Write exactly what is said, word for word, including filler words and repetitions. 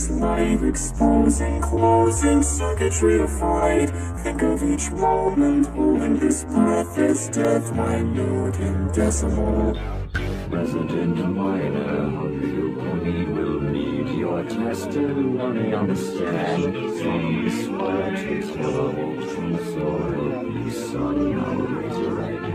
this life, exposing, closing circuitry of fright. Think of each moment, holding this breath as death, minute and decimal. Resident minor, we will need your testimony on the stand. From sweat to cold, from soil, we saw now resurrect.